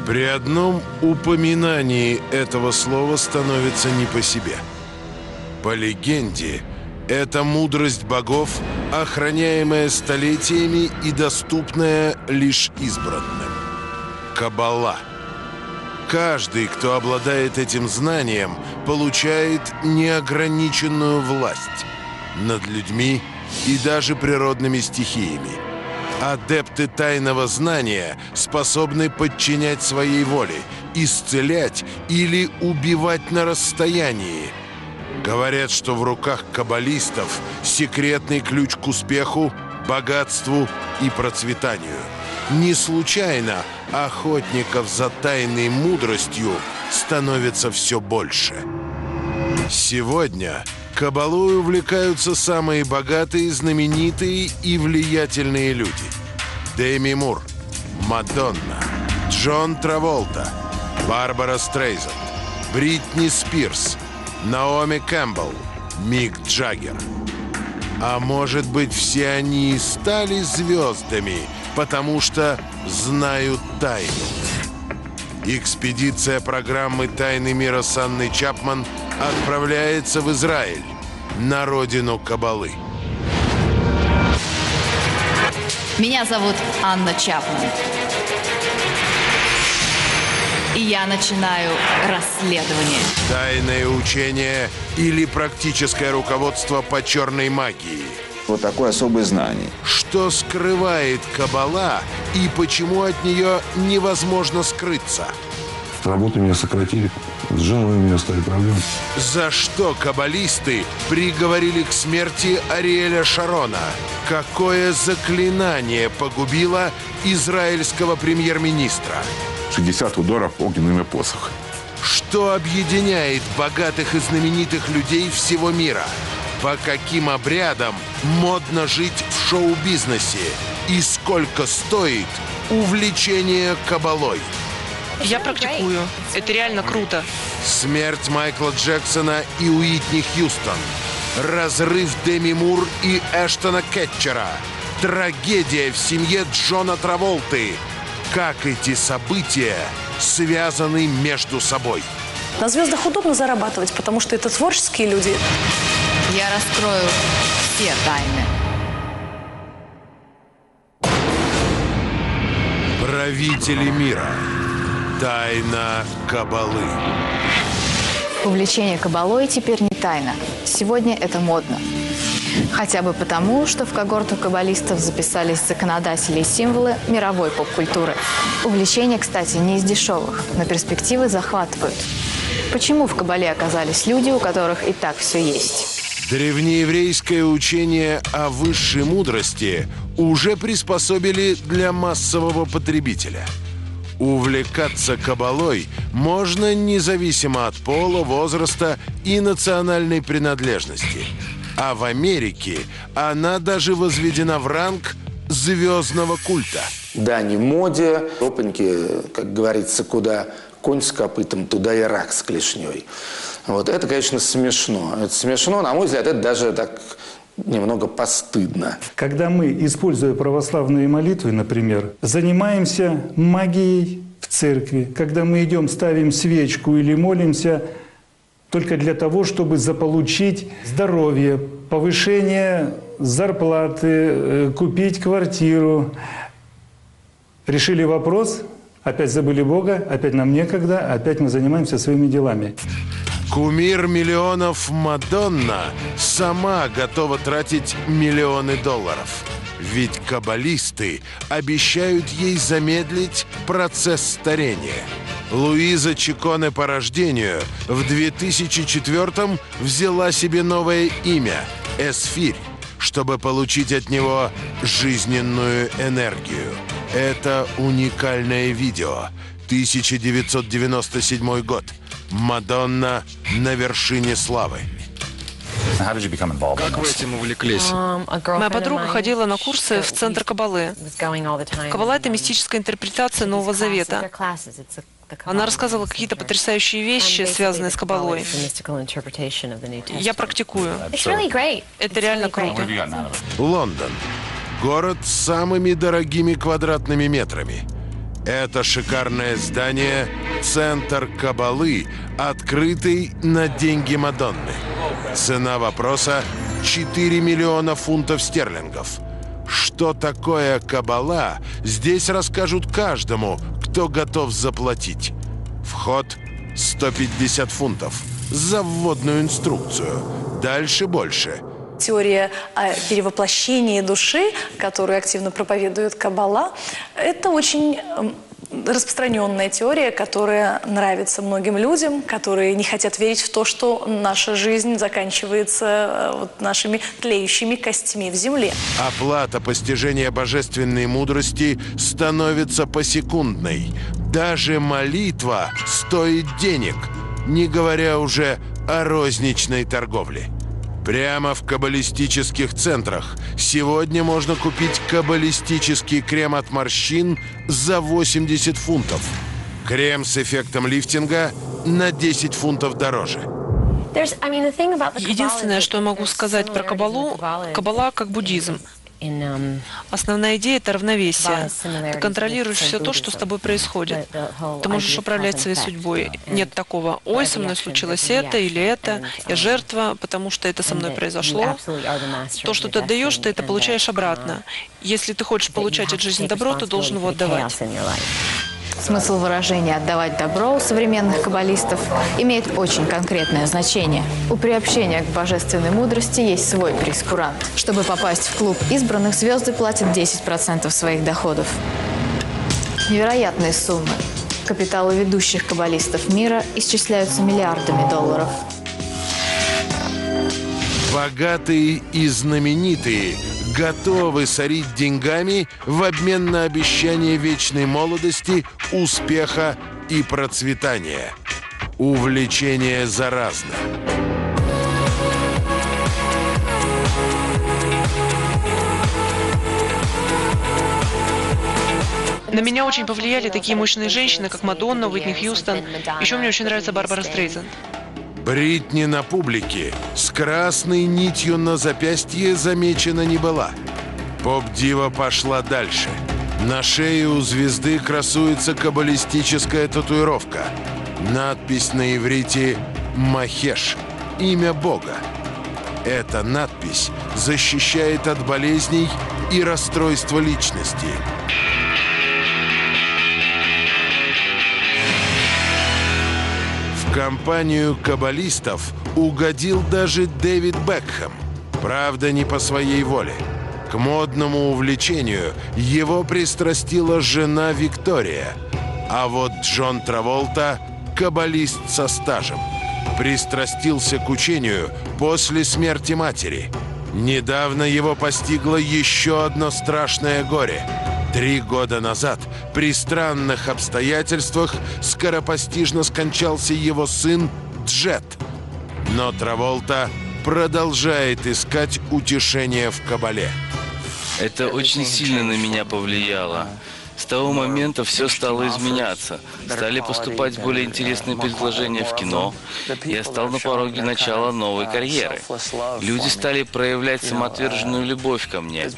При одном упоминании этого слова становится не по себе. По легенде, это мудрость богов, охраняемая столетиями и доступная лишь избранным. Каббала. Каждый, кто обладает этим знанием, получает неограниченную власть над людьми и даже природными стихиями. Адепты тайного знания способны подчинять своей воле, исцелять или убивать на расстоянии. Говорят, что в руках каббалистов секретный ключ к успеху, богатству и процветанию. Не случайно охотников за тайной мудростью становится все больше. Сегодня каббалой увлекаются самые богатые, знаменитые и влиятельные люди. Деми Мур, Мадонна, Джон Траволта, Барбара Стрейзанд, Бритни Спирс, Наоми Кэмпбелл, Мик Джаггер. А может быть, все они и стали звездами, потому что знают тайну. Экспедиция программы «Тайны мира» с Анной Чапман отправляется в Израиль, на родину каббалы. Меня зовут Анна Чапман. И я начинаю расследование. Тайное учение или практическое руководство по черной магии. Вот такое особое знание. Что скрывает каббала и почему от нее невозможно скрыться? С работы меня сократили. С женой у меня стали проблемы. За что каббалисты приговорили к смерти Ариэля Шарона? Какое заклинание погубило израильского премьер-министра? 60 ударов огненными посохами. Что объединяет богатых и знаменитых людей всего мира? По каким обрядам модно жить в шоу-бизнесе? И сколько стоит увлечение каббалой? Я практикую. Это реально круто. Смерть Майкла Джексона и Уитни Хьюстон. Разрыв Деми Мур и Эштона Кетчера. Трагедия в семье Джона Траволты. Как эти события связаны между собой? На звездах удобно зарабатывать, потому что это творческие люди. Я раскрою все тайны. Правители мира. Тайна каббалы. Увлечение каббалой теперь не тайна. Сегодня это модно. Хотя бы потому, что в когорту каббалистов записались законодатели и символы мировой поп-культуры. Увлечение, кстати, не из дешевых, но перспективы захватывают. Почему в каббале оказались люди, у которых и так все есть? Древнееврейское учение о высшей мудрости уже приспособили для массового потребителя. Увлекаться каббалой можно независимо от пола, возраста и национальной принадлежности. А в Америке она даже возведена в ранг звездного культа. Да, не в моде. Опаньки, как говорится, куда конь с копытом, туда и рак с клешней. Вот это, конечно, смешно. Это смешно, на мой взгляд, это даже так немного постыдно. Когда мы, используя православные молитвы, например, занимаемся магией в церкви, когда мы идем, ставим свечку или молимся только для того, чтобы заполучить здоровье, повышение зарплаты, купить квартиру. Решили вопрос, опять забыли Бога, опять нам некогда, опять мы занимаемся своими делами. Кумир миллионов Мадонна сама готова тратить миллионы долларов. Ведь каббалисты обещают ей замедлить процесс старения. Луиза Чиконе по рождению в 2004-м взяла себе новое имя – Эсфирь, чтобы получить от него жизненную энергию. Это уникальное видео. 1997 год. Мадонна на вершине славы. Как вы этим увлеклись? Моя подруга ходила на курсы в Центр каббалы. Каббала – это мистическая интерпретация Нового Завета. Она рассказывала какие-то потрясающие вещи, связанные с каббалой. Я практикую. Это реально круто. Лондон. Город с самыми дорогими квадратными метрами. Это шикарное здание – центр Кабалы, открытый на деньги Мадонны. Цена вопроса – 4 миллиона фунтов стерлингов. Что такое Кабала, здесь расскажут каждому, кто готов заплатить. Вход – 150 фунтов за вводную инструкцию. Дальше больше. Теория о перевоплощении души, которую активно проповедует Каббала, это очень распространенная теория, которая нравится многим людям, которые не хотят верить в то, что наша жизнь заканчивается нашими тлеющими костями в земле. Оплата постижения божественной мудрости становится посекундной. Даже молитва стоит денег, не говоря уже о розничной торговле. Прямо в каббалистических центрах сегодня можно купить каббалистический крем от морщин за 80 фунтов. Крем с эффектом лифтинга на 10 фунтов дороже. Единственное, что я могу сказать про Каббалу, Каббала как буддизм. Основная идея – это равновесие. Ты контролируешь все то, что с тобой происходит. Ты можешь управлять своей судьбой. Нет такого: «Ой, со мной случилось это или это, я жертва, потому что это со мной произошло». То, что ты отдаешь, ты это получаешь обратно. Если ты хочешь получать от жизни добро, ты должен его отдавать. Смысл выражения «отдавать добро» у современных каббалистов имеет очень конкретное значение. У приобщения к божественной мудрости есть свой прейскурант. Чтобы попасть в клуб избранных, звезды платят 10% своих доходов. Невероятные суммы. Капиталы ведущих каббалистов мира исчисляются миллиардами долларов. Богатые и знаменитые готовы сорить деньгами в обмен на обещание вечной молодости, успеха и процветания. Увлечение заразно. На меня очень повлияли такие мощные женщины, как Мадонна, Уитни Хьюстон. Еще мне очень нравится Барбара Стрейзенд. Бритни на публике с красной нитью на запястье замечена не была. Поп-дива пошла дальше. На шее у звезды красуется каббалистическая татуировка. Надпись на иврите «Махеш» – имя Бога. Эта надпись защищает от болезней и расстройства личности. В компанию каббалистов угодил даже Дэвид Бекхэм. Правда, не по своей воле. К модному увлечению его пристрастила жена Виктория. А вот Джон Траволта – каббалист со стажем. Пристрастился к учению после смерти матери. Недавно его постигло еще одно страшное горе. 3 года назад при странных обстоятельствах скоропостижно скончался его сын Джет. Но Траволта продолжает искать утешение в каббале. Это очень сильно на меня повлияло. С того момента все стало изменяться. Стали поступать более интересные предложения в кино. Я стал на пороге начала новой карьеры. Люди стали проявлять самоотверженную любовь ко мне.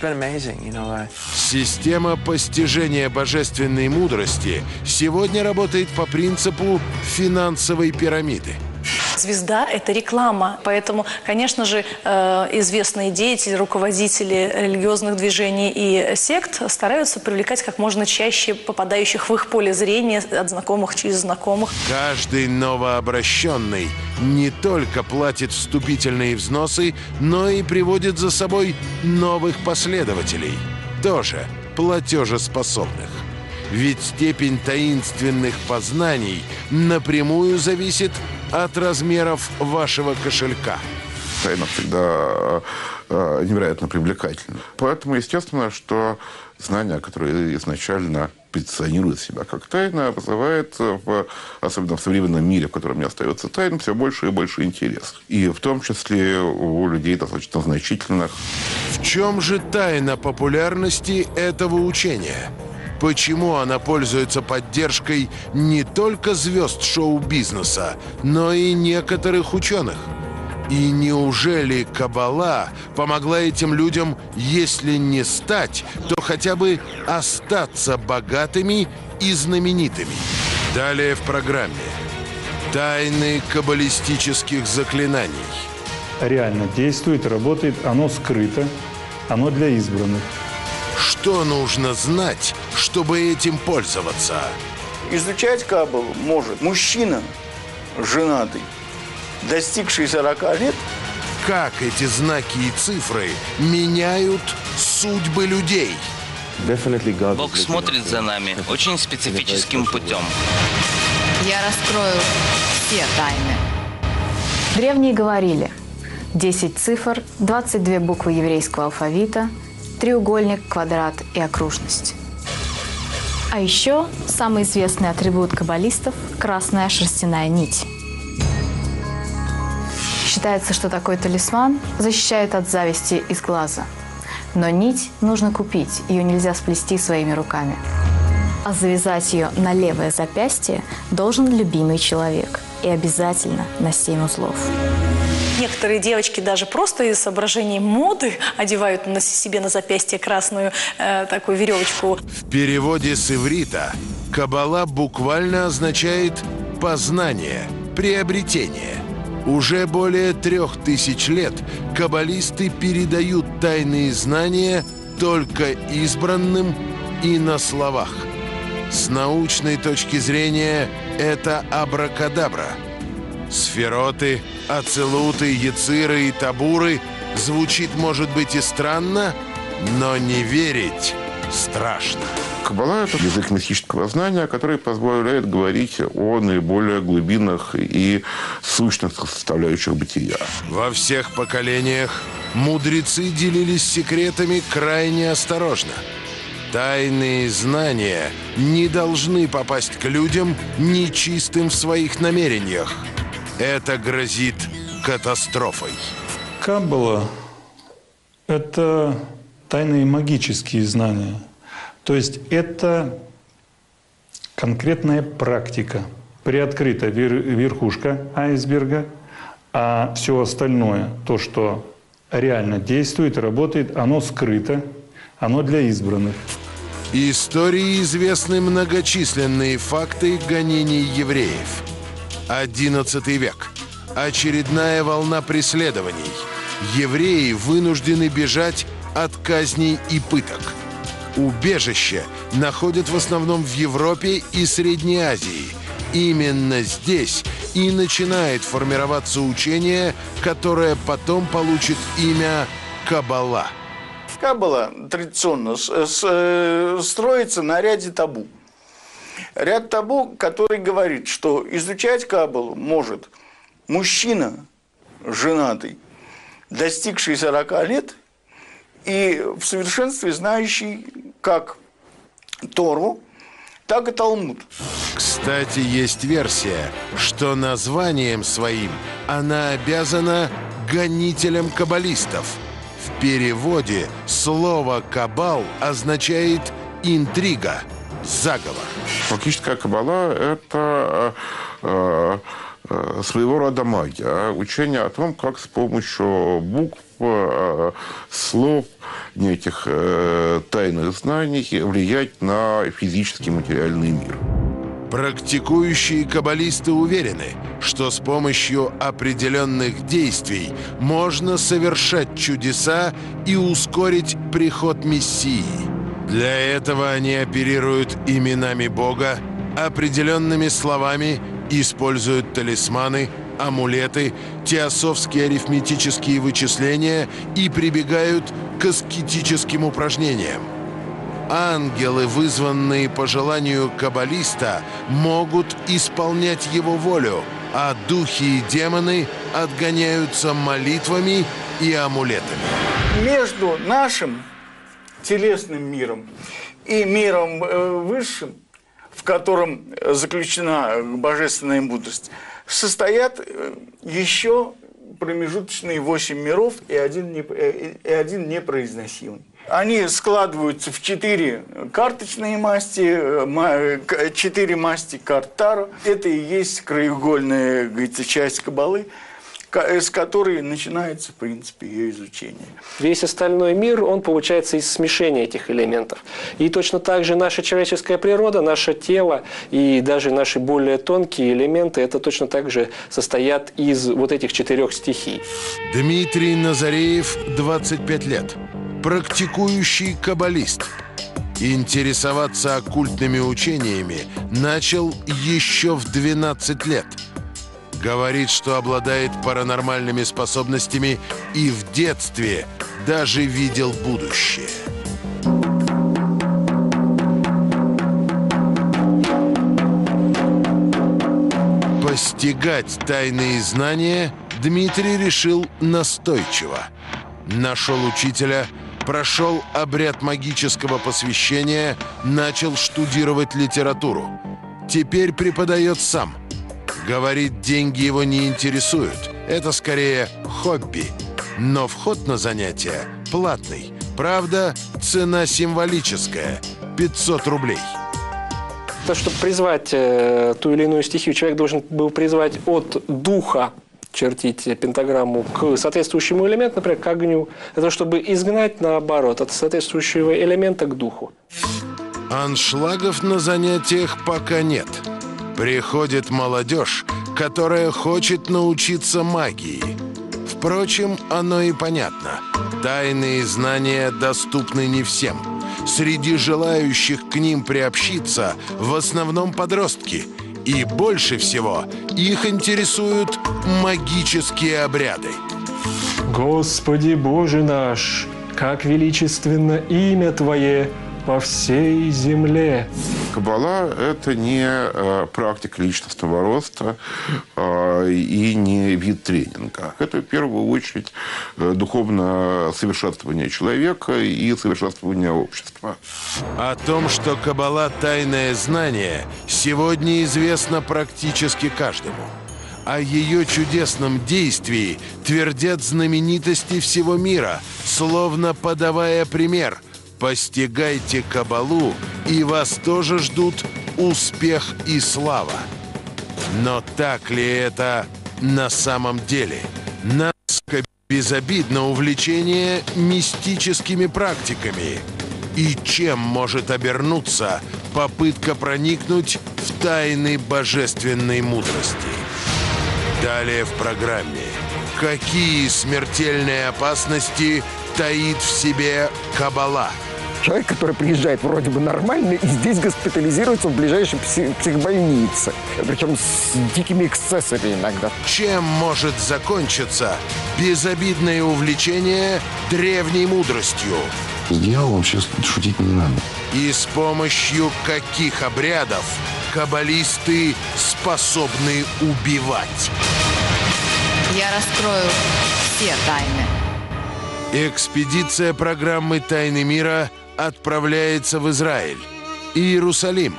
Система постижения божественной мудрости сегодня работает по принципу финансовой пирамиды. Звезда – это реклама, поэтому, конечно же, известные деятели, руководители религиозных движений и сект стараются привлекать как можно чаще попадающих в их поле зрения от знакомых через знакомых. Каждый новообращенный не только платит вступительные взносы, но и приводит за собой новых последователей, тоже платежеспособных. Ведь степень таинственных познаний напрямую зависит от размеров вашего кошелька. Тайна всегда невероятно привлекательна. Поэтому, естественно, что знания, которые изначально позиционируют себя как тайна, вызывает, особенно в современном мире, в котором не остается тайн, все больше и больше интерес. И в том числе у людей достаточно значительных. В чем же тайна популярности этого учения? Почему она пользуется поддержкой не только звезд шоу-бизнеса, но и некоторых ученых? И неужели Каббала помогла этим людям, если не стать, то хотя бы остаться богатыми и знаменитыми. Далее в программе тайны каббалистических заклинаний. Реально действует, работает, оно скрыто, оно для избранных. Что нужно знать, чтобы этим пользоваться? Изучать каббалу может мужчина женатый, достигший 40 лет. Как эти знаки и цифры меняют судьбы людей? Бог смотрит за нами очень специфическим путем. Я раскрою все тайны. Древние говорили: 10 цифр, 22 буквы еврейского алфавита, треугольник, квадрат и окружность. А еще самый известный атрибут каббалистов – красная шерстяная нить. Считается, что такой талисман защищает от зависти из глаза. Но нить нужно купить, ее нельзя сплести своими руками. А завязать ее на левое запястье должен любимый человек. И обязательно на 7 узлов. Некоторые девочки даже просто из соображений моды одевают себе на запястье красную такую веревочку. В переводе с иврита каббала буквально означает «познание», «приобретение». Уже более 3000 лет каббалисты передают тайные знания только избранным и на словах. С научной точки зрения это абракадабра. Сфероты, ацелуты, яциры и табуры звучит, может быть, и странно, но не верить страшно. Каббала – это язык мистического знания, который позволяет говорить о наиболее глубинных и сущных составляющих бытия. Во всех поколениях мудрецы делились секретами крайне осторожно. Тайные знания не должны попасть к людям нечистым в своих намерениях. Это грозит катастрофой. Каббала – это тайные магические знания. То есть это конкретная практика. Приоткрыта верхушка айсберга, а все остальное, то, что реально действует, работает, оно скрыто, оно для избранных. Истории известны многочисленные факты гонений евреев. 11 век. Очередная волна преследований. Евреи вынуждены бежать от казней и пыток. Убежище находят в основном в Европе и Средней Азии. Именно здесь и начинает формироваться учение, которое потом получит имя Каббала. Каббала традиционно строится на ряде табу. Ряд табу, который говорит, что изучать каббалу может мужчина женатый, достигший 40 лет и в совершенстве знающий как Тору, так и Талмуд. Кстати, есть версия, что названием своим она обязана гонителям каббалистов. В переводе слово «каббал» означает «интрига», «заговор». Фактически каббала – это своего рода магия, учение о том, как с помощью букв, слов, неких тайных знаний влиять на физический материальный мир. Практикующие каббалисты уверены, что с помощью определенных действий можно совершать чудеса и ускорить приход Мессии. Для этого они оперируют именами Бога, определенными словами, используют талисманы, амулеты, теософские арифметические вычисления и прибегают к аскетическим упражнениям. Ангелы, вызванные по желанию каббалиста, могут исполнять его волю, а духи и демоны отгоняются молитвами и амулетами. Между нашим телесным миром и миром высшим, в котором заключена божественная мудрость, состоят еще промежуточные 8 миров и один непроизносимый. Они складываются в 4 карточные масти, 4 масти карт Таро. Это и есть краеугольная, говорится, часть каббалы, с которой начинается, в принципе, ее изучение. Весь остальной мир, он получается из смешения этих элементов. И точно так же наша человеческая природа, наше тело и даже наши более тонкие элементы, это точно так же состоят из вот этих 4 стихий. Дмитрий Назареев, 25 лет. Практикующий каббалист. Интересоваться оккультными учениями начал еще в 12 лет. Говорит, что обладает паранормальными способностями и в детстве даже видел будущее. Постигать тайные знания Дмитрий решил настойчиво. Нашел учителя, прошел обряд магического посвящения, начал штудировать литературу. Теперь преподает сам. Говорит, деньги его не интересуют. Это скорее хобби. Но вход на занятия платный. Правда, цена символическая – 500 рублей. То, чтобы призвать ту или иную стихию, человек должен был призвать от духа, чертить пентаграмму, к соответствующему элементу, например, к огню. Это чтобы изгнать, наоборот, от соответствующего элемента к духу. Аншлагов на занятиях пока нет. Приходит молодежь, которая хочет научиться магии. Впрочем, оно и понятно. Тайные знания доступны не всем. Среди желающих к ним приобщиться в основном подростки. И больше всего их интересуют магические обряды. Господи Боже наш, как величественно имя Твое по всей земле. Каббала – это не практика личностного роста и не вид тренинга. Это, в первую очередь, духовное совершенствование человека и совершенствование общества. О том, что Каббала – тайное знание, сегодня известно практически каждому. О ее чудесном действии твердят знаменитости всего мира, словно подавая пример. Постигайте Каббалу, и вас тоже ждут успех и слава. Но так ли это на самом деле? Насколько безобидно увлечение мистическими практиками? И чем может обернуться попытка проникнуть в тайны божественной мудрости? Далее в программе. Какие смертельные опасности таит в себе Каббала? Человек, который приезжает вроде бы нормально и здесь госпитализируется в ближайшей психбольнице. Причем с дикими эксцессами иногда. Чем может закончиться безобидное увлечение древней мудростью? С дьяволом сейчас шутить не надо. И с помощью каких обрядов каббалисты способны убивать? Я раскрою все тайны. Экспедиция программы «Тайны мира» отправляется в Израиль. Иерусалим.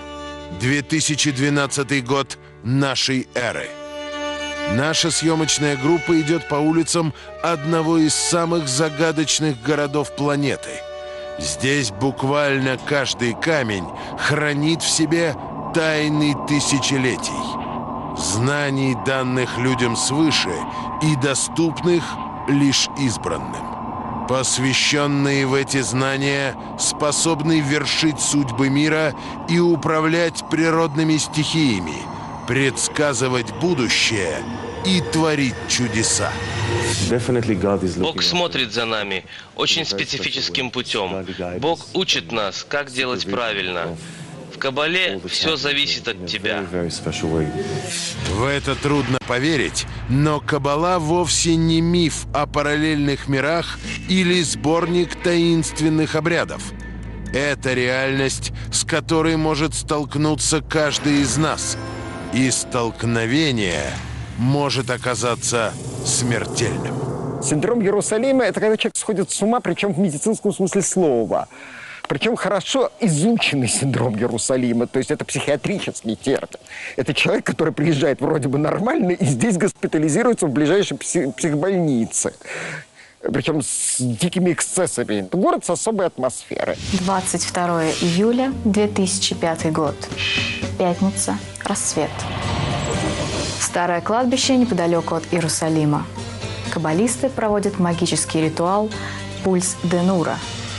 2012 год нашей эры. Наша съемочная группа идет по улицам одного из самых загадочных городов планеты. Здесь буквально каждый камень хранит в себе тайны тысячелетий. Знаний, данных людям свыше и доступных лишь избранным. Посвященные в эти знания способны вершить судьбы мира и управлять природными стихиями, предсказывать будущее и творить чудеса. Бог смотрит за нами очень специфическим путем. Бог учит нас, как делать правильно. В Каббале все зависит от тебя. В это трудно поверить, но Каббала вовсе не миф о параллельных мирах или сборник таинственных обрядов. Это реальность, с которой может столкнуться каждый из нас. И столкновение может оказаться смертельным. Синдром Иерусалима – это когда человек сходит с ума, причем в медицинском смысле слова. Причем хорошо изученный синдром Иерусалима, то есть это психиатрический термин. Это человек, который приезжает вроде бы нормально и здесь госпитализируется в ближайшей психбольнице. Причем с дикими эксцессами. Это город с особой атмосферой. 22 июля 2005 год. Пятница. Рассвет. Старое кладбище неподалеку от Иерусалима. Каббалисты проводят магический ритуал «Пульс Денура».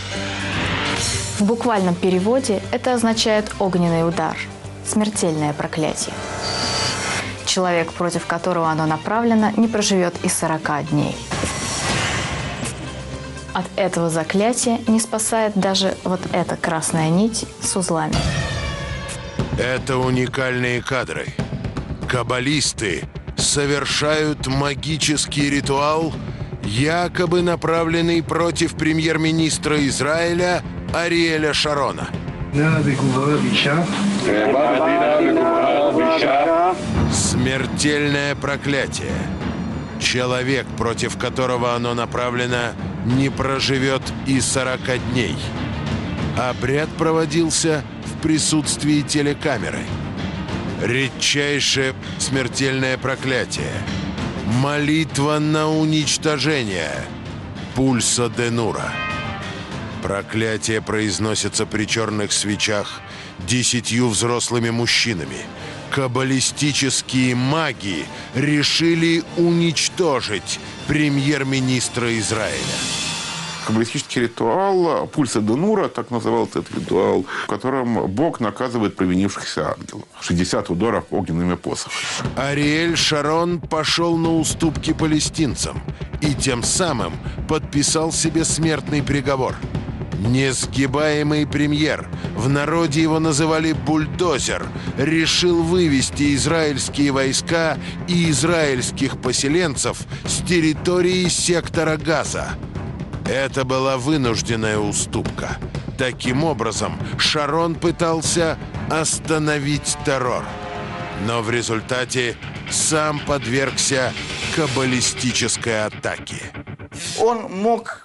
В буквальном переводе это означает «огненный удар», «смертельное проклятие». Человек, против которого оно направлено, не проживет и 40 дней. От этого заклятия не спасает даже вот эта красная нить с узлами. Это уникальные кадры. Каббалисты совершают магический ритуал, якобы направленный против премьер-министра Израиля Ариэля Шарона. Смертельное проклятие. Человек, против которого оно направлено, не проживет и 40 дней. Обряд проводился в присутствии телекамеры. Редчайшее смертельное проклятие. Молитва на уничтожение. Пульса Денура. Проклятие произносится при черных свечах 10 взрослыми мужчинами. Каббалистические маги решили уничтожить премьер-министра Израиля. Каббалистический ритуал «Пульса Денура», так назывался этот ритуал, в котором Бог наказывает провинившихся ангелов. 60 ударов огненными посохами. Ариэль Шарон пошел на уступки палестинцам и тем самым подписал себе смертный приговор. Несгибаемый премьер, в народе его называли бульдозер, решил вывести израильские войска и израильских поселенцев с территории сектора Газа. Это была вынужденная уступка. Таким образом, Шарон пытался остановить террор. Но в результате сам подвергся каббалистической атаке. Он мог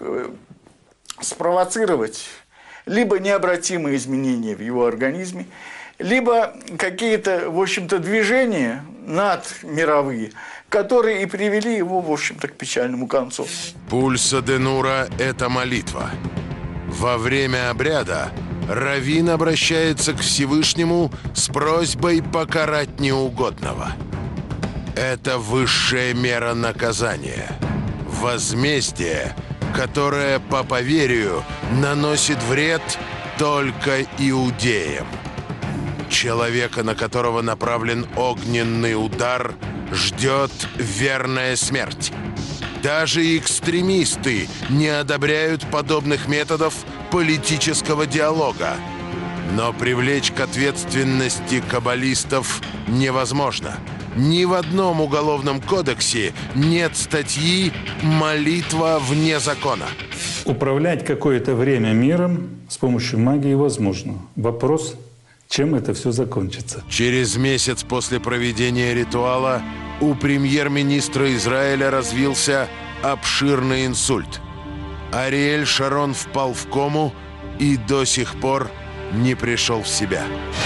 спровоцировать либо необратимые изменения в его организме, либо какие-то, в общем-то, движения надмировые, которые и привели его, в общем-то, к печальному концу. Пульса Денура – это молитва. Во время обряда раввин обращается к Всевышнему с просьбой покарать неугодного. Это высшая мера наказания. Возмездие, которое, по поверью, наносит вред только иудеям. Человека, на которого направлен огненный удар, ждет верная смерть. Даже экстремисты не одобряют подобных методов политического диалога. Но привлечь к ответственности каббалистов невозможно. Ни в одном уголовном кодексе нет статьи «Молитва вне закона». Управлять какое-то время миром с помощью магии возможно. Вопрос, чем это все закончится. Через месяц после проведения ритуала у премьер-министра Израиля развился обширный инсульт. Ариэль Шарон впал в кому и до сих пор не пришел в себя.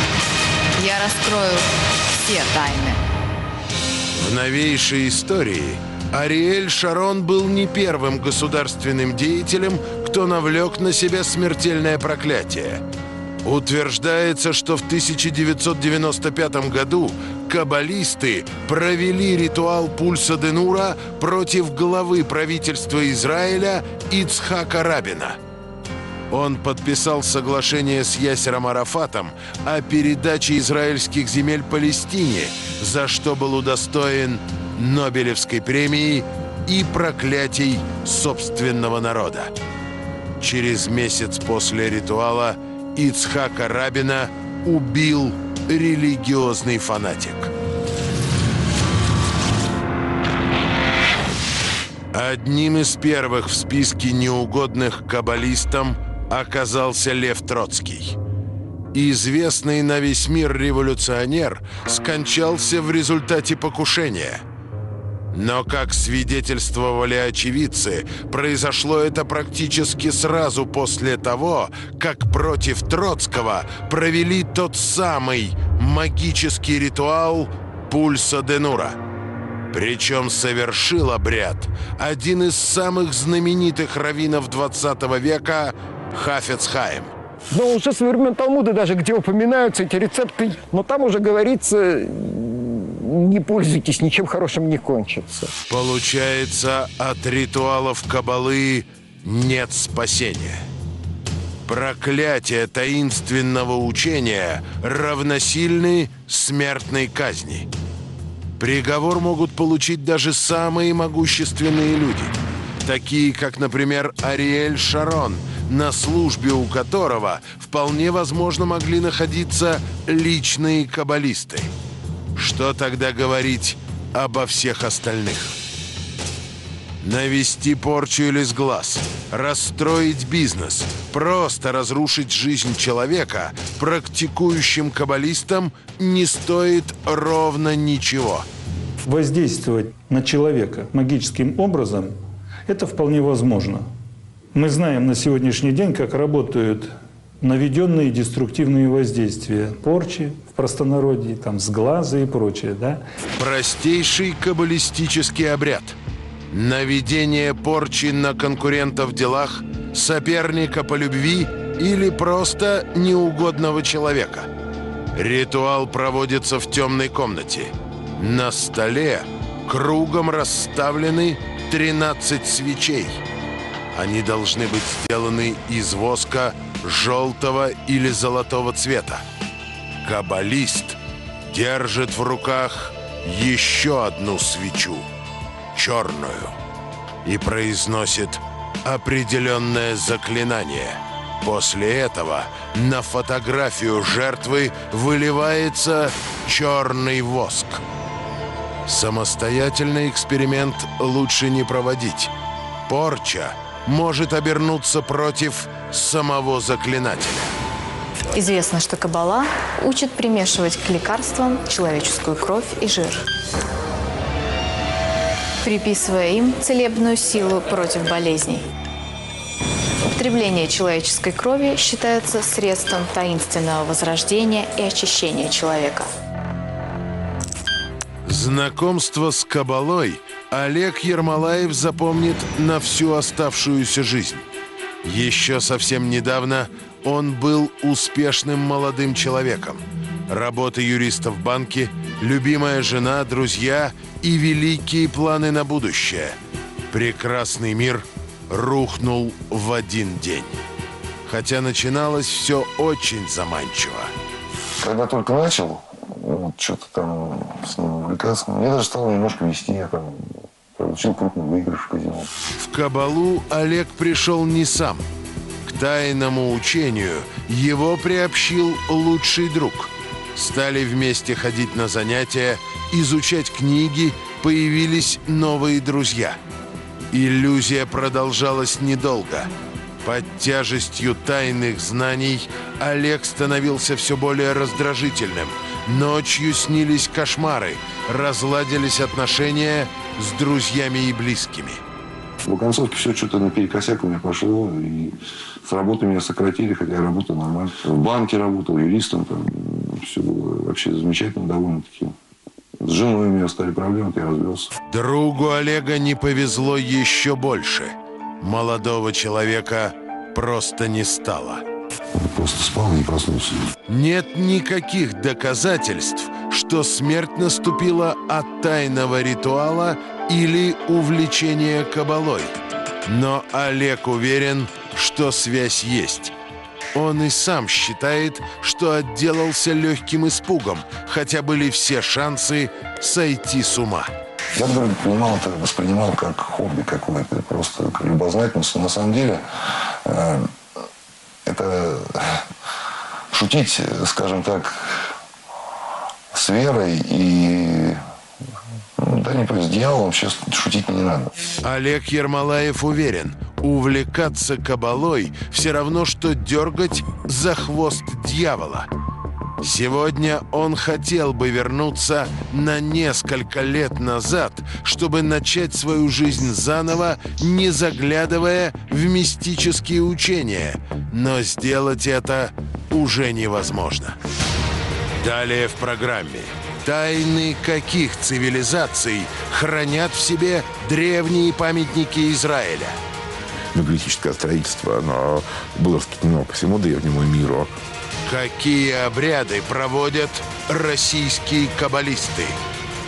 Я раскрою все тайны. В новейшей истории Ариэль Шарон был не первым государственным деятелем, кто навлек на себя смертельное проклятие. Утверждается, что в 1995 году каббалисты провели ритуал Пульса Денура против главы правительства Израиля Ицхака Рабина. Он подписал соглашение с Ясером Арафатом о передаче израильских земель Палестине, за что был удостоен Нобелевской премии и проклятий собственного народа. Через месяц после ритуала Ицхака Рабина убил религиозный фанатик. Одним из первых в списке неугодных каббалистам оказался Лев Троцкий. Известный на весь мир революционер скончался в результате покушения. Но, как свидетельствовали очевидцы, произошло это практически сразу после того, как против Троцкого провели тот самый магический ритуал Пульса Денура. Причем совершил обряд один из самых знаменитых раввинов 20 века Хафец Хаим. Но уже со времен Талмуда даже, где упоминаются эти рецепты, но там уже говорится не пользуйтесь, ничем хорошим не кончится. Получается, от ритуалов каббалы нет спасения. Проклятие таинственного учения равносильны смертной казни. Приговор могут получить даже самые могущественные люди, такие как, например, Ариэль Шарон, на службе у которого вполне возможно могли находиться личные каббалисты. Что тогда говорить обо всех остальных? Навести порчу или сглаз, расстроить бизнес, просто разрушить жизнь человека, практикующим каббалистам не стоит ровно ничего. Воздействовать на человека магическим образом – это вполне возможно. Мы знаем на сегодняшний день, как работают наведенные деструктивные воздействия, порчи в простонародье, там, сглазы и прочее. Да? Простейший каббалистический обряд. Наведение порчи на конкурента в делах, соперника по любви или просто неугодного человека. Ритуал проводится в темной комнате. На столе кругом расставлены 13 свечей. Они должны быть сделаны из воска желтого или золотого цвета. Каббалист держит в руках еще одну свечу, черную, и произносит определенное заклинание. После этого на фотографию жертвы выливается черный воск. Самостоятельный эксперимент лучше не проводить. Порча может обернуться против самого заклинателя. Известно, что каббала учит примешивать к лекарствам человеческую кровь и жир, приписывая им целебную силу против болезней. Употребление человеческой крови считается средством таинственного возрождения и очищения человека. Знакомство с каббалой Олег Ермолаев запомнит на всю оставшуюся жизнь. Еще совсем недавно он был успешным молодым человеком. Работа юриста в банке, любимая жена, друзья и великие планы на будущее. Прекрасный мир рухнул в один день. Хотя начиналось все очень заманчиво. Когда только начал, вот, что-то там с ним увлекаться, мне даже стало немножко вести, я там получил крупный выигрыш в казино. В каббалу Олег пришел не сам. К тайному учению его приобщил лучший друг. Стали вместе ходить на занятия, изучать книги, появились новые друзья. Иллюзия продолжалась недолго. Под тяжестью тайных знаний Олег становился все более раздражительным. Ночью снились кошмары, разладились отношения с друзьями и близкими. В концовке все что-то наперекосяк у меня пошло, и с работы меня сократили, хотя я работал нормально. В банке работал, юристом, там все было вообще замечательно довольно-таки. С женой у меня стали проблемы, я развелся. Другу Олега не повезло еще больше. Молодого человека просто не стало. Просто спал и не проснулся. Нет никаких доказательств, что смерть наступила от тайного ритуала или увлечения каббалой. Но Олег уверен, что связь есть. Он и сам считает, что отделался легким испугом, хотя были все шансы сойти с ума. Я воспринимал как хобби какое-то, просто как любознательность. Но на самом деле это шутить, скажем так, с верой и с дьяволом сейчас шутить не надо. Олег Ермолаев уверен, увлекаться каббалой все равно, что дергать за хвост дьявола. Сегодня он хотел бы вернуться на несколько лет назад, чтобы начать свою жизнь заново, не заглядывая в мистические учения. Но сделать это уже невозможно. Далее в программе. Тайны каких цивилизаций хранят в себе древние памятники Израиля? Мегалитическое строительство, оно было распространено по всему древнему миру. Какие обряды проводят российские каббалисты?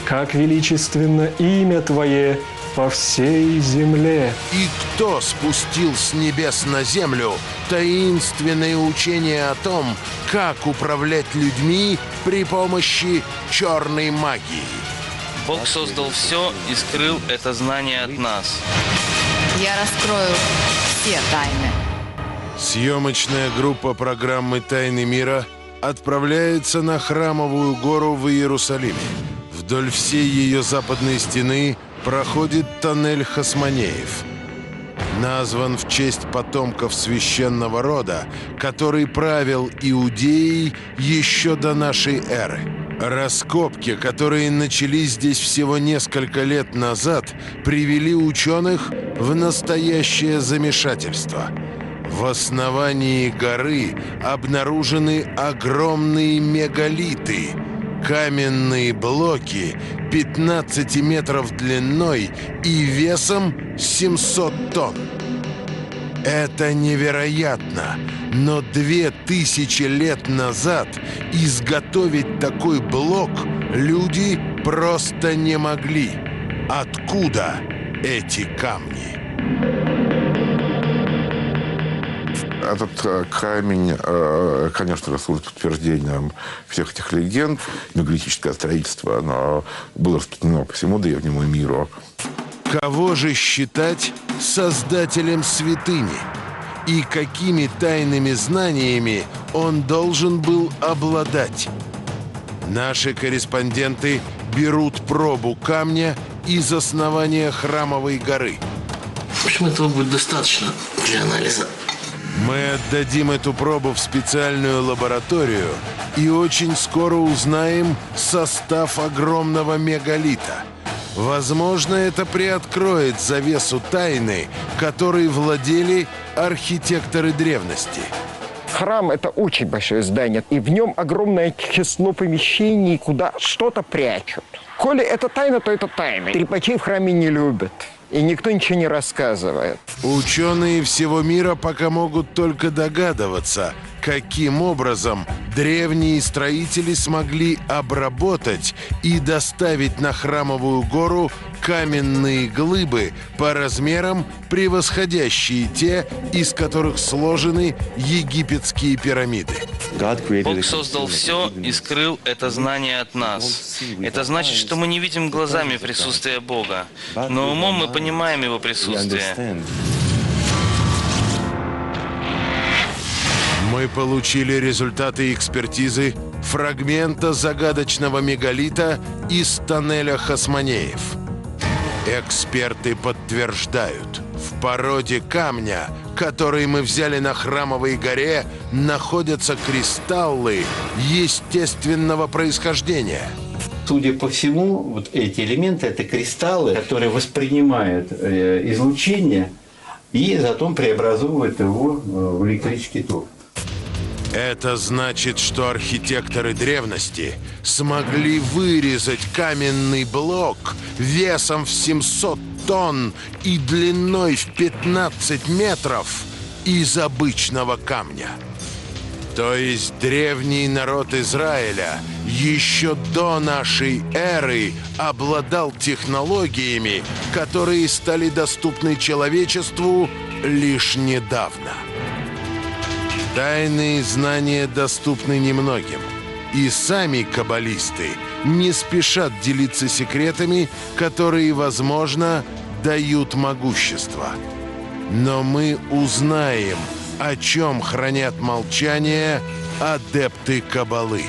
как величественно имя Твое по всей земле. И кто спустил с небес на землю таинственное учение о том, как управлять людьми при помощи черной магии? Бог создал все и скрыл это знание от нас. Я раскрою все тайны. Съемочная группа программы «Тайны мира» отправляется на Храмовую гору в Иерусалиме. Вдоль всей ее западной стены проходит тоннель Хасмонеев. Назван в честь потомков священного рода, который правил Иудеей еще до нашей эры. Раскопки, которые начались здесь всего несколько лет назад, привели ученых в настоящее замешательство. В основании горы обнаружены огромные мегалиты, каменные блоки 15 метров длиной и весом 700 тонн. Это невероятно, но 2000 лет назад изготовить такой блок люди просто не могли. Откуда эти камни? Этот камень, конечно, служит подтверждением всех этих легенд. Мегалитическое строительство, оно было распространено по всему древнему миру. Кого же считать создателем святыни? И какими тайными знаниями он должен был обладать? Наши корреспонденты берут пробу камня из основания Храмовой горы. В общем, этого будет достаточно для анализа. Мы отдадим эту пробу в специальную лабораторию и очень скоро узнаем состав огромного мегалита. Возможно, это приоткроет завесу тайны, которой владели архитекторы древности. Храм – это очень большое здание, и в нем огромное число помещений, куда что-то прячут. Коли это тайна, то это тайна. Трепачей в храме не любят, и никто ничего не рассказывает. Ученые всего мира пока могут только догадываться, каким образом древние строители смогли обработать и доставить на Храмовую гору каменные глыбы по размерам, превосходящие те, из которых сложены египетские пирамиды. Бог создал все и скрыл это знание от нас. Это значит, что мы не видим глазами присутствия Бога, но умом мы понимаем Его присутствие. Мы получили результаты экспертизы фрагмента загадочного мегалита из тоннеля Хасмонеев. Эксперты подтверждают, в породе камня, который мы взяли на Храмовой горе, находятся кристаллы естественного происхождения. Судя по всему, вот эти элементы – это кристаллы, которые воспринимают излучение и затем преобразовывают его в электрический ток. Это значит, что архитекторы древности смогли вырезать каменный блок весом в 700 тонн и длиной в 15 метров из обычного камня. То есть древний народ Израиля еще до нашей эры обладал технологиями, которые стали доступны человечеству лишь недавно. Тайные знания доступны немногим, и сами каббалисты не спешат делиться секретами, которые, возможно, дают могущество. Но мы узнаем, о чем хранят молчание адепты каббалы.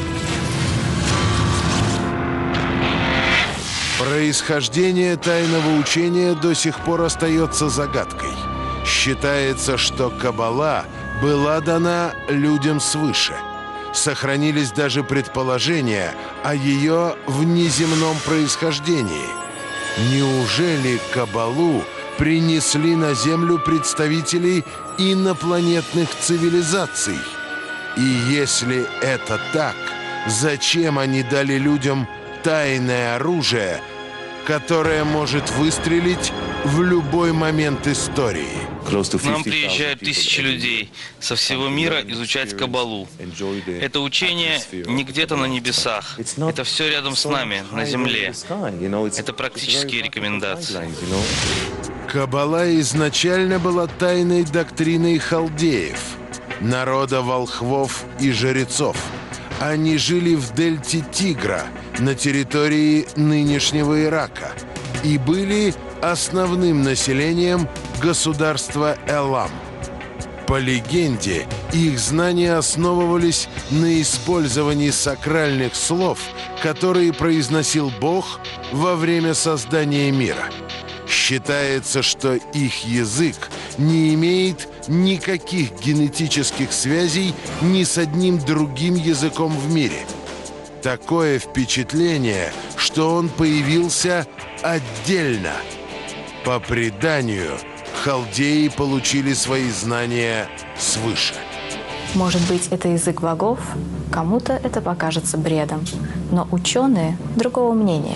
Происхождение тайного учения до сих пор остается загадкой. Считается, что каббала была дана людям свыше. Сохранились даже предположения о ее внеземном происхождении. Неужели каббалу принесли на Землю представители инопланетных цивилизаций? И если это так, зачем они дали людям тайное оружие, которое может выстрелить в любой момент истории. К нам приезжают тысячи людей со всего мира изучать Каббалу. Это учение не где-то на небесах. Это все рядом с нами, на земле. Это практические рекомендации. Каббала изначально была тайной доктриной халдеев, народа волхвов и жрецов. Они жили в дельте Тигра, на территории нынешнего Ирака, и были основным населением государства Элам. По легенде, их знания основывались на использовании сакральных слов, которые произносил Бог во время создания мира. Считается, что их язык не имеет никаких генетических связей ни с одним другим языком в мире. Такое впечатление, что он появился отдельно. По преданию, халдеи получили свои знания свыше. Может быть, это язык богов? Кому-то это покажется бредом. Но ученые другого мнения.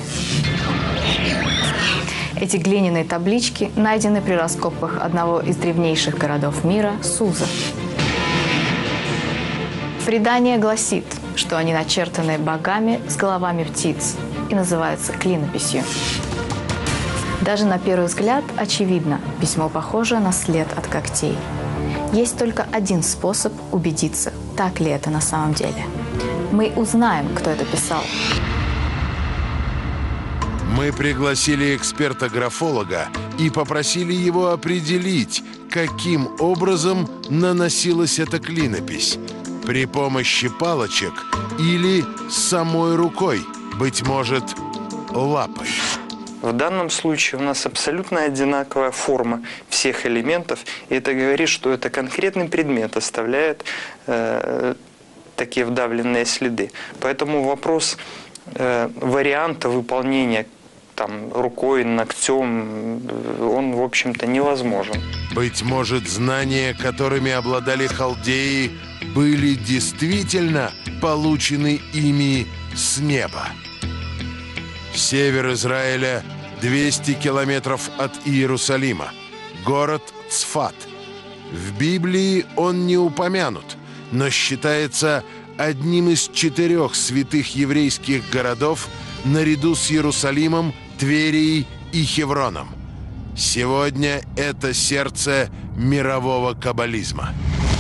Эти глиняные таблички найдены при раскопках одного из древнейших городов мира – Суза. Предание гласит, что они начертаны богами с головами птиц и называются клинописью. Даже на первый взгляд очевидно, письмо похоже на след от когтей. Есть только один способ убедиться, так ли это на самом деле. Мы узнаем, кто это писал. Мы пригласили эксперта-графолога и попросили его определить, каким образом наносилась эта клинопись. При помощи палочек или самой рукой, быть может, лапой. В данном случае у нас абсолютно одинаковая форма всех элементов, и это говорит, что это конкретный предмет оставляет такие вдавленные следы. Поэтому вопрос варианта выполнения там, рукой, ногтем, он, в общем-то, невозможен. Быть может, знания, которыми обладали халдеи, были действительно получены ими с неба. Север Израиля, 200 километров от Иерусалима, город Цфат. В Библии он не упомянут, но считается одним из 4 святых еврейских городов наряду с Иерусалимом, Тверией и Хевроном. Сегодня это сердце мирового каббализма.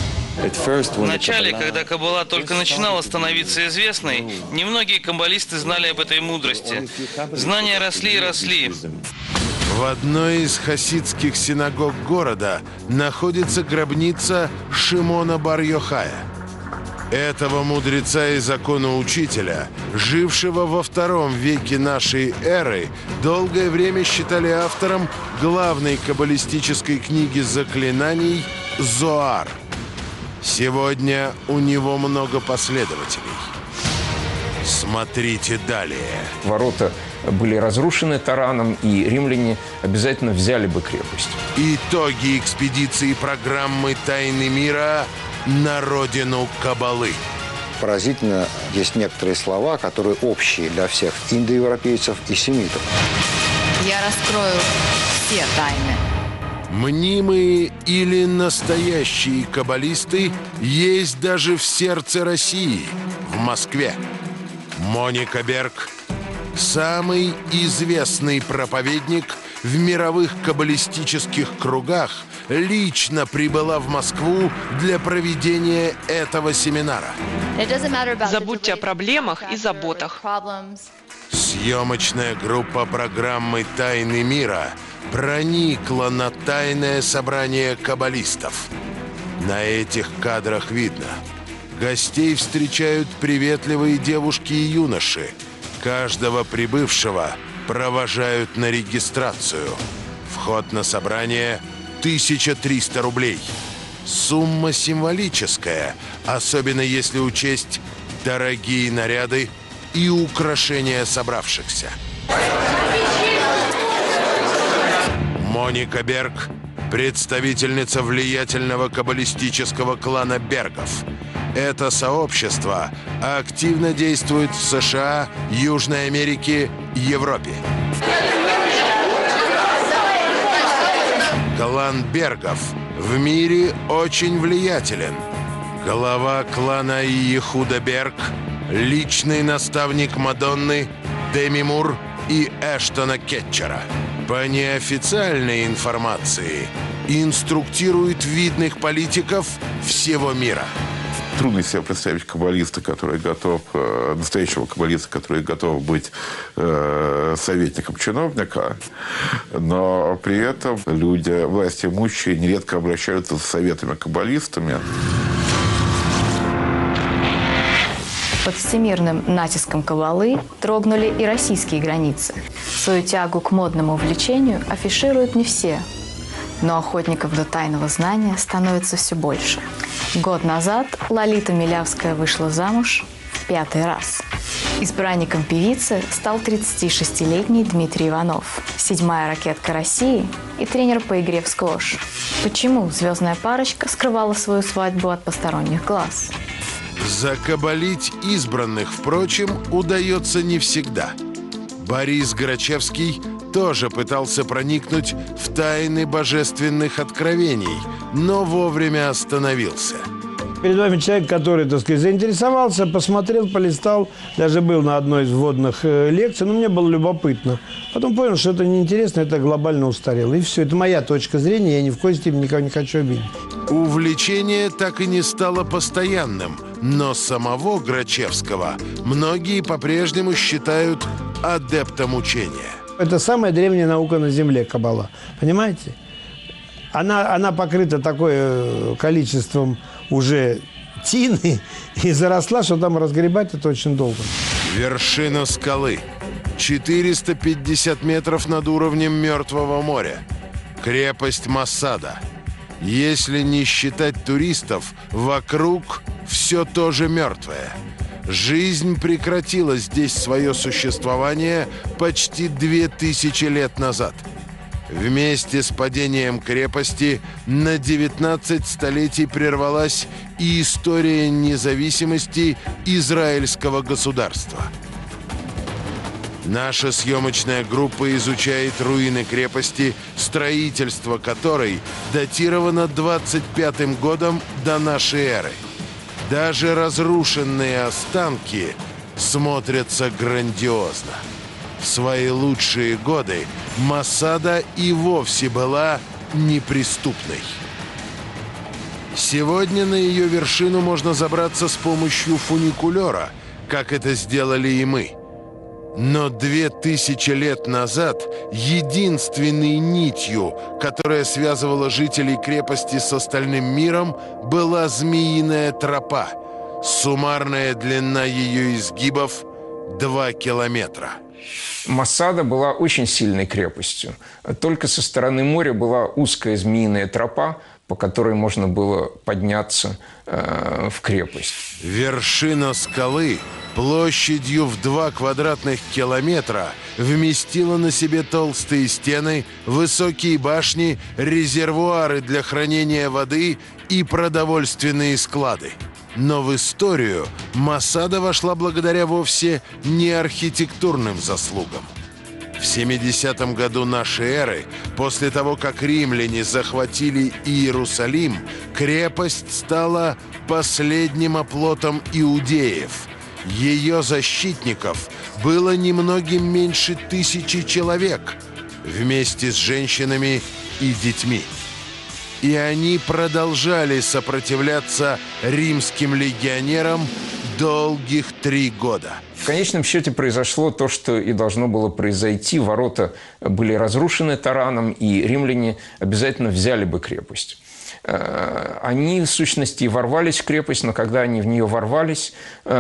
Вначале, когда Каббала только начинала становиться известной, немногие каббалисты знали об этой мудрости. Знания росли и росли. В одной из хасидских синагог города находится гробница Шимона бар-Йохая. Этого мудреца и законоучителя, жившего во II веке нашей эры, долгое время считали автором главной каббалистической книги заклинаний «Зоар». Сегодня у него много последователей. Смотрите далее. Ворота были разрушены тараном, и римляне обязательно взяли бы крепость. Итоги экспедиции программы «Тайны мира» на родину Каббалы. Поразительно, есть некоторые слова, которые общие для всех индоевропейцев и семитов. Я раскрою все тайны. Мнимые или настоящие каббалисты есть даже в сердце России, в Москве. Моника Берг – самый известный проповедник в мировых каббалистических кругах, лично прибыла в Москву для проведения этого семинара. Забудьте о проблемах и заботах. Съемочная группа программы «Тайны мира» проникла на тайное собрание каббалистов. На этих кадрах видно. Гостей встречают приветливые девушки и юноши. Каждого прибывшего провожают на регистрацию. Вход на собрание – 1300 рублей. Сумма символическая, особенно если учесть дорогие наряды и украшения собравшихся. Моника Берг – представительница влиятельного каббалистического клана Бергов. Это сообщество активно действует в США, Южной Америке и Европе. Клан Бергов в мире очень влиятелен. Глава клана Иехуда Берг, личный наставник Мадонны, Деми Мур и Эштона Кетчера. По неофициальной информации, инструктирует видных политиков всего мира. Трудно себе представить каббалиста, который готов, настоящего каббалиста, который готов быть советником чиновника, но при этом люди, власть имущие, нередко обращаются за советами каббалистами. Под всемирным натиском каббалы дрогнули и российские границы. Свою тягу к модному увлечению афишируют не все, но охотников до тайного знания становится все больше. Год назад Лолита Милявская вышла замуж в 5-й раз. Избранником певицы стал 36-летний Дмитрий Иванов, 7-я ракетка России и тренер по игре в сквош. Почему звездная парочка скрывала свою свадьбу от посторонних глаз? Закабалить избранных, впрочем, удается не всегда. Борис Грачевский тоже пытался проникнуть в тайны божественных откровений, но вовремя остановился. Перед вами человек, который, так сказать, заинтересовался, посмотрел, полистал, даже был на одной из вводных лекций, но мне было любопытно. Потом понял, что это неинтересно, это глобально устарело. И все, это моя точка зрения, я ни в коей степени никого не хочу обидеть. Увлечение так и не стало постоянным, но самого Грачевского многие по-прежнему считают адептом учения. Это самая древняя наука на Земле, каббала. Понимаете? Она покрыта такое количеством уже тины и заросла, что там разгребать это очень долго. Вершина скалы. 450 метров над уровнем Мертвого моря. Крепость Масада. Если не считать туристов, вокруг все тоже мертвое. Жизнь прекратила здесь свое существование почти 2000 лет назад. Вместе с падением крепости на 19 столетий прервалась и история независимости израильского государства. Наша съемочная группа изучает руины крепости, строительство которой датировано 25-м годом до нашей эры. Даже разрушенные останки смотрятся грандиозно. В свои лучшие годы Масада и вовсе была неприступной. Сегодня на ее вершину можно забраться с помощью фуникулера, как это сделали и мы. Но 2000 лет назад единственной нитью, которая связывала жителей крепости с остальным миром, была змеиная тропа. Суммарная длина ее изгибов – 2 километра. Масада была очень сильной крепостью. Только со стороны моря была узкая змеиная тропа, по которой можно было подняться в крепость. Вершина скалы площадью в 2 квадратных километра вместила на себе толстые стены, высокие башни, резервуары для хранения воды и продовольственные склады. Но в историю Масада вошла благодаря вовсе не архитектурным заслугам. В 70-м году нашей эры, после того, как римляне захватили Иерусалим, крепость стала последним оплотом иудеев. Ее защитников было немногим меньше 1000 человек, вместе с женщинами и детьми. И они продолжали сопротивляться римским легионерам долгих 3 года. В конечном счете произошло то, что и должно было произойти. Ворота были разрушены тараном, и римляне обязательно взяли бы крепость. Они, в сущности, ворвались в крепость, но когда они в нее ворвались,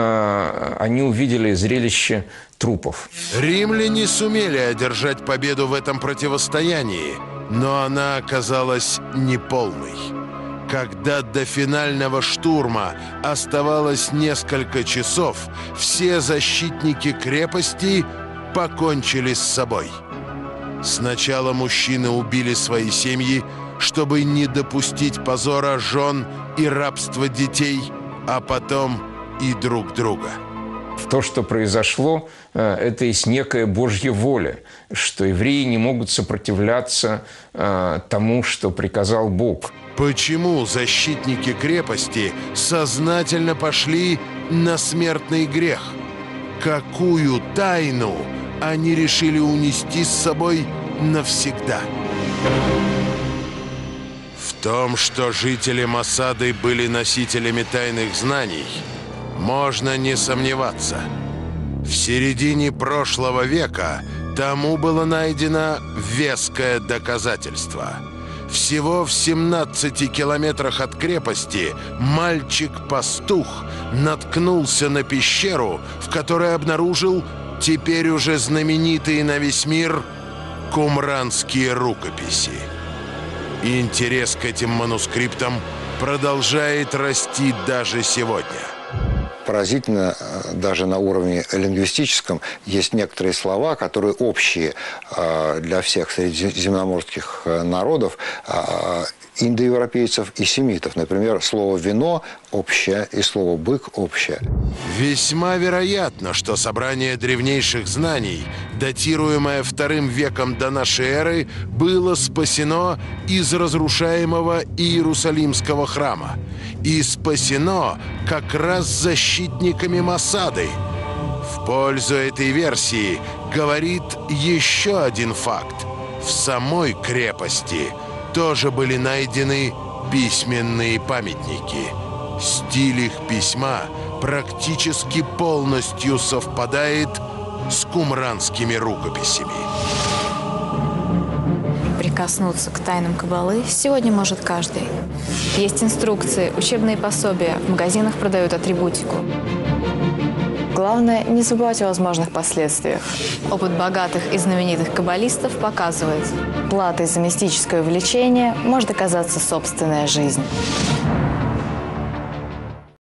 они увидели зрелище трупов. Римляне сумели одержать победу в этом противостоянии, но она оказалась неполной. Когда до финального штурма оставалось несколько часов, все защитники крепости покончили с собой. Сначала мужчины убили свои семьи, чтобы не допустить позора жен и рабства детей, а потом и друг друга. То, что произошло, это есть некая Божья воля, что евреи не могут сопротивляться тому, что приказал Бог. Почему защитники крепости сознательно пошли на смертный грех? Какую тайну они решили унести с собой навсегда? В том, что жители Масады были носителями тайных знаний, можно не сомневаться. В середине прошлого века тому было найдено веское доказательство. Всего в 17 километрах от крепости мальчик-пастух наткнулся на пещеру, в которой обнаружил теперь уже знаменитые на весь мир кумранские рукописи. Интерес к этим манускриптам продолжает расти даже сегодня. Поразительно, даже на уровне лингвистическом, есть некоторые слова, которые общие для всех средиземноморских народов, индоевропейцев и семитов. Например, слово «вино» общее и слово «бык» общее. Весьма вероятно, что собрание древнейших знаний, датируемое II веком до нашей эры, было спасено из разрушаемого Иерусалимского храма. И спасено как раз защитниками Масады. В пользу этой версии говорит еще один факт. В самой крепости тоже были найдены письменные памятники. Стиль их письма практически полностью совпадает с кумранскими рукописями. Прикоснуться к тайнам Каббалы сегодня может каждый. Есть инструкции, учебные пособия, в магазинах продают атрибутику. Главное, не забывать о возможных последствиях. Опыт богатых и знаменитых каббалистов показывает, платой за мистическое увлечение может оказаться собственная жизнь.